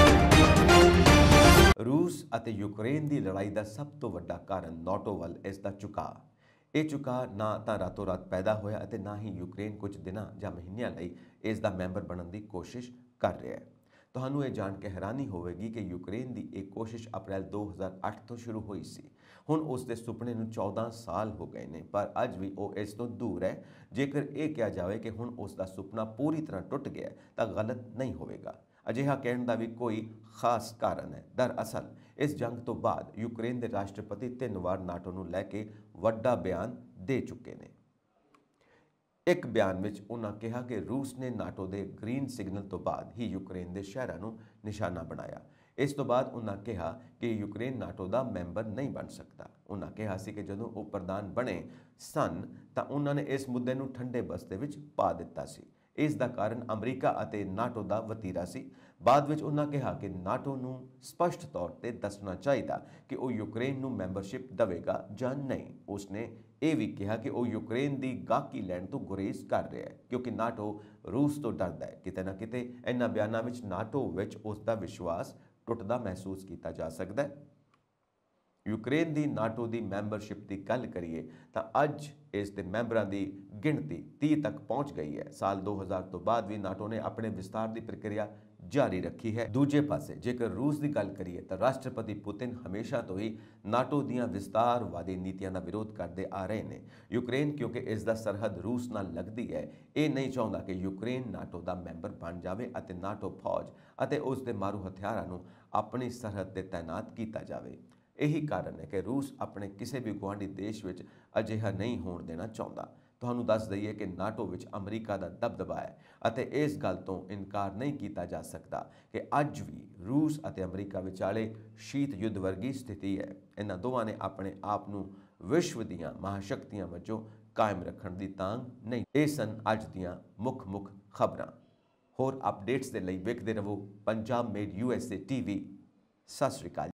ਹੈ। ਰੂਸ ਅਤੇ ਯੂਕਰੇਨ ਦੀ ਲੜਾਈ ਦਾ ਸਭ ਤੋਂ ਵੱਡਾ ਕਾਰਨ ਨਾਟੋ ਵੱਲ ਇਸ ਦਾ ਝੁਕਾਅ। ਇਹ ਝੁਕਾਅ ਨਾ ਤਾਂ ਰਾਤੋਂ ਰਾਤ ਪੈਦਾ ਹੋਇਆ ਅਤੇ ਨਾ ਹੀ ਯੂਕਰੇਨ ਕੁਝ ਦਿਨਾਂ ਜਾਂ ਮਹੀਨਿਆਂ ਲਈ ਇਸ ਦਾ ਮੈਂਬਰ ਬਣਨ ਦੀ ਕੋਸ਼ਿਸ਼ ਕਰ ਰਿਹਾ ਹੈ। ਤੁਹਾਨੂੰ ਇਹ ਜਾਣ ਕੇ ਹੈਰਾਨੀ ਹੋਵੇਗੀ ਕਿ ਯੂਕਰੇਨ ਦੀ ਇਹ ਕੋਸ਼ਿਸ਼ ਅਪ੍ਰੈਲ 2008 ਤੋਂ ਸ਼ੁਰੂ ਹੋਈ ਸੀ। ਹੁਣ ਉਸ ਦੇ ਸੁਪਨੇ ਨੂੰ 14 ਸਾਲ ਹੋ ਗਏ ਨੇ, ਪਰ ਅੱਜ ਵੀ ਉਹ ਇਸ ਤੋਂ ਦੂਰ ਹੈ। ਜੇਕਰ ਇਹ ਕਿਹਾ ਜਾਵੇ ਕਿ ਹੁਣ ਉਸ ਦਾ ਸੁਪਨਾ ਪੂਰੀ ਤਰ੍ਹਾਂ ਟੁੱਟ ਗਿਆ ਤਾਂ ਗਲਤ ਨਹੀਂ ਹੋਵੇਗਾ। ਅਜਿਹਾ ਕਹਿਣ ਦਾ ਵੀ ਕੋਈ ਖਾਸ ਕਾਰਨ ਹੈ। ਦਰਅਸਲ ਇਸ ਜੰਗ ਤੋਂ ਬਾਅਦ ਯੂਕਰੇਨ ਦੇ ਰਾਸ਼ਟਰਪਤੀ 3 ਵਾਰ ਨਾਟੋ ਨੂੰ ਲੈ ਕੇ ਵੱਡਾ ਬਿਆਨ ਦੇ ਚੁੱਕੇ ਨੇ। ਇੱਕ ਬਿਆਨ ਵਿੱਚ ਉਹਨਾਂ ਕਿਹਾ ਕਿ ਰੂਸ ਨੇ ਨਾਟੋ ਦੇ ਗ੍ਰੀਨ ਸਿਗਨਲ ਤੋਂ ਬਾਅਦ ਹੀ ਯੂਕਰੇਨ ਦੇ ਸ਼ਹਿਰਾਂ ਨੂੰ ਨਿਸ਼ਾਨਾ ਬਣਾਇਆ। ਇਸ ਤੋਂ ਬਾਅਦ ਉਹਨਾਂ ਕਿਹਾ ਕਿ ਯੂਕਰੇਨ ਨਾਟੋ ਦਾ ਮੈਂਬਰ ਨਹੀਂ ਬਣ ਸਕਦਾ। ਉਹਨਾਂ ਕਿਹਾ ਸੀ ਕਿ ਜਦੋਂ ਉਹ ਪ੍ਰਧਾਨ ਬਣੇ ਸਨ ਤਾਂ ਉਹਨਾਂ ਨੇ ਇਸ ਮੁੱਦੇ ਨੂੰ ਠੰਡੇ ਬਸਤੇ ਵਿੱਚ ਪਾ ਦਿੱਤਾ ਸੀ। ਇਸ ਦਾ ਕਾਰਨ ਅਮਰੀਕਾ ਅਤੇ ਨਾਟੋ ਦਾ ਵਤੀਰਾ ਸੀ। ਬਾਅਦ ਵਿੱਚ ਉਹਨਾਂ ਕਿਹਾ ਕਿ ਨਾਟੋ ਨੂੰ ਸਪਸ਼ਟ ਤੌਰ ਤੇ ਦੱਸਣਾ ਚਾਹੀਦਾ ਕਿ ਉਹ ਯੂਕਰੇਨ ਨੂੰ ਮੈਂਬਰਸ਼ਿਪ ਦੇਵੇਗਾ ਜਾਂ ਨਹੀਂ। ਉਸਨੇ ਇਹ ਵੀ ਕਿਹਾ ਕਿ ਉਹ ਯੂਕਰੇਨ ਦੀ ਗਾਹਕੀ ਲੈਣ ਤੋਂ ਗੁਰੇਜ਼ ਕਰ ਰਿਹਾ ਹੈ, ਕਿਉਂਕਿ ਨਾਟੋ ਰੂਸ ਤੋਂ ਡਰਦਾ ਹੈ। ਕਿਤੇ ਨਾ ਕਿਤੇ ਇਹਨਾਂ ਬਿਆਨਾਂ ਵਿੱਚ ਨਾਟੋ ਵਿੱਚ ਉਸ ਦਾ ਵਿਸ਼ਵਾਸ ਟੁੱਟਦਾ ਮਹਿਸੂਸ ਕੀਤਾ ਜਾ ਸਕਦਾ ਹੈ। ਯੂਕਰੇਨ ਦੀ ਨਾਟੋ ਦੀ ਮੈਂਬਰਸ਼ਿਪ ਦੀ ਗੱਲ ਕਰੀਏ ਤਾਂ ਅੱਜ ਇਸ ਦੇ ਮੈਂਬਰਾਂ ਦੀ ਗਿਣਤੀ 30 ਤੱਕ ਪਹੁੰਚ ਗਈ ਹੈ। ਸਾਲ 2000 ਤੋਂ ਬਾਅਦ ਵੀ ਨਾਟੋ ਨੇ ਆਪਣੇ ਵਿਸਤਾਰ ਦੀ ਪ੍ਰਕਿਰਿਆ ਜਾਰੀ ਰੱਖੀ ਹੈ। ਦੂਜੇ ਪਾਸੇ ਜੇਕਰ ਰੂਸ ਦੀ ਗੱਲ ਕਰੀਏ ਤਾਂ ਰਾਸ਼ਟਰਪਤੀ ਪੁਤਿਨ ਹਮੇਸ਼ਾ ਤੋਂ ਹੀ ਨਾਟੋ ਦੀਆਂ ਵਿਸਤਾਰਵਾਦੀ ਨੀਤੀਆਂ ਦਾ ਵਿਰੋਧ ਕਰਦੇ ਆ ਰਹੇ ਨੇ। ਯੂਕਰੇਨ ਕਿਉਂਕਿ ਇਸ ਦਾ ਸਰਹੱਦ ਰੂਸ ਨਾਲ ਲੱਗਦੀ ਹੈ, ਇਹ ਨਹੀਂ ਚਾਹੁੰਦਾ ਕਿ ਯੂਕਰੇਨ ਨਾਟੋ ਦਾ ਮੈਂਬਰ ਬਣ ਜਾਵੇ ਅਤੇ ਨਾਟੋ ਫੌਜ ਅਤੇ ਉਸ ਦੇ ਮਾਰੂ ਹਥਿਆਰਾਂ ਨੂੰ ਆਪਣੀ ਸਰਹੱਦ ਤੇ ਤਾਇਨਾਤ ਕੀਤਾ ਜਾਵੇ। ਇਹੀ ਕਾਰਨ ਹੈ ਕਿ ਰੂਸ ਆਪਣੇ ਕਿਸੇ ਵੀ ਗੁਆਂਢੀ ਦੇਸ਼ ਵਿੱਚ ਅਜਿਹਾ ਨਹੀਂ ਹੋਣ ਦੇਣਾ ਚਾਹੁੰਦਾ। ਤੁਹਾਨੂੰ ਦੱਸ ਦਈਏ ਕਿ ਨਾਟੋ ਵਿੱਚ ਅਮਰੀਕਾ ਦਾ ਦਬਦਬਾ ਹੈ ਅਤੇ ਇਸ ਗੱਲ ਤੋਂ ਇਨਕਾਰ ਨਹੀਂ ਕੀਤਾ ਜਾ ਸਕਦਾ ਕਿ ਅੱਜ ਵੀ ਰੂਸ ਅਤੇ ਅਮਰੀਕਾ ਵਿਚਾਲੇ ਸ਼ੀਤ ਯੁੱਧ ਵਰਗੀ ਸਥਿਤੀ ਹੈ। ਇਹਨਾਂ ਦੋਵਾਂ ਨੇ ਆਪਣੇ ਆਪ ਨੂੰ ਵਿਸ਼ਵ ਦੀਆਂ ਮਹਾਸ਼ਕਤੀਆਂ ਵਜੋਂ ਕਾਇਮ ਰੱਖਣ ਦੀ ਤਾਂਘ ਨਹੀਂ। ਇਹ ਸਨ ਅੱਜ ਦੀਆਂ ਮੁੱਖ ਖਬਰਾਂ। ਹੋਰ ਅਪਡੇਟਸ ਦੇ ਲਈ ਵੇਖਦੇ ਰਹੋ ਪੰਜਾਬ ਮੇਡ USA TV। ਸਤਿ ਸ਼੍ਰੀ ਅਕਾਲ।